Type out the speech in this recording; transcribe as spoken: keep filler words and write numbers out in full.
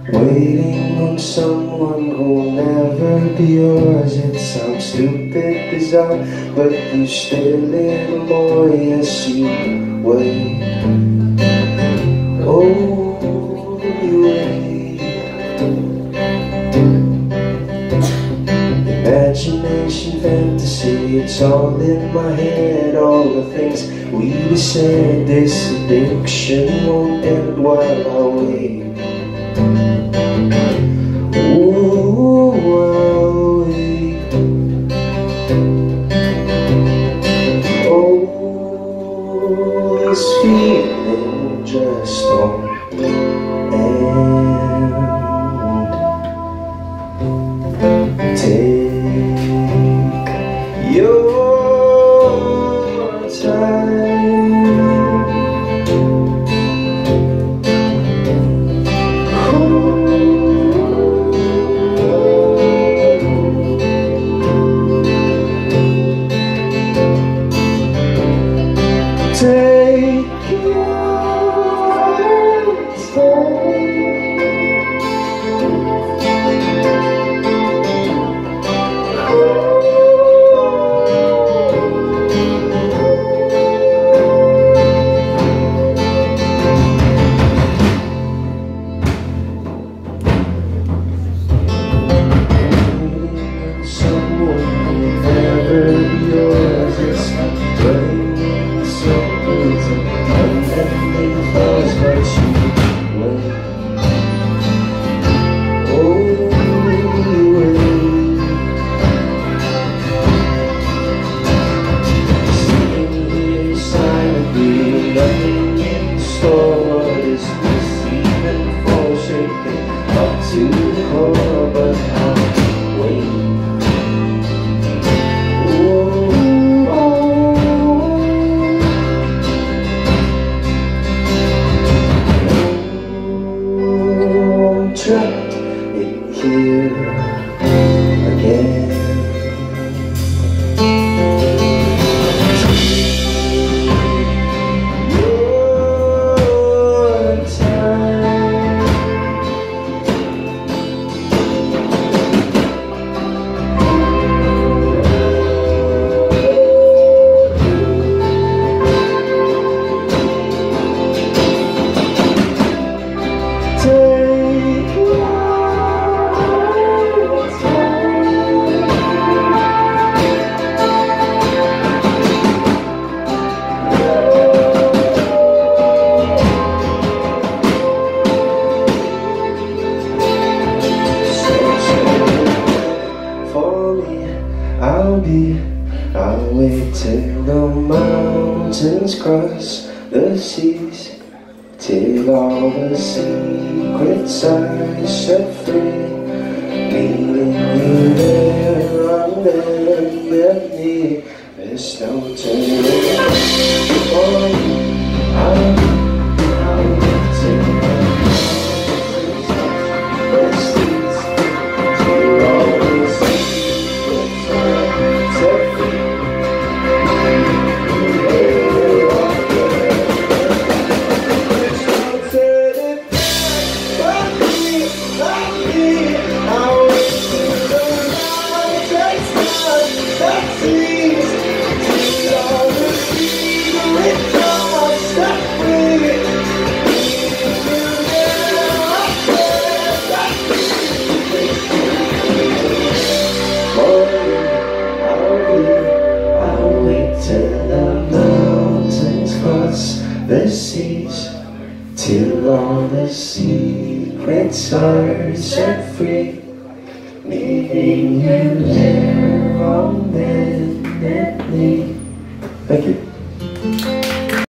Waiting on someone who'll never be yours. It sounds stupid, bizarre, but you stay a little more. Yes, you wait. Oh, you wait. Imagination, fantasy, it's all in my head. All the things we said. This addiction won't end while I wait. Ooh, I'll wait. Oh, this feeling just won't end. Take your time. Take your someone will never be yours. It's playing so good and unending thoughts, but you wait. Oh, you wait. Sitting here silently, nothing in store. What is this even for? Shaking up to the core, but I'll wait. Trapped in here again. Your time. Take I'll be, I'll wait till the mountains cross the seas, till all the secrets are set free. Meeting you there on bended knee, there's no turning back. I'll, I'll wait till the mountains cross the seas, till all the secrets are set free. The seas, till all the secrets are set free, meeting you there on there.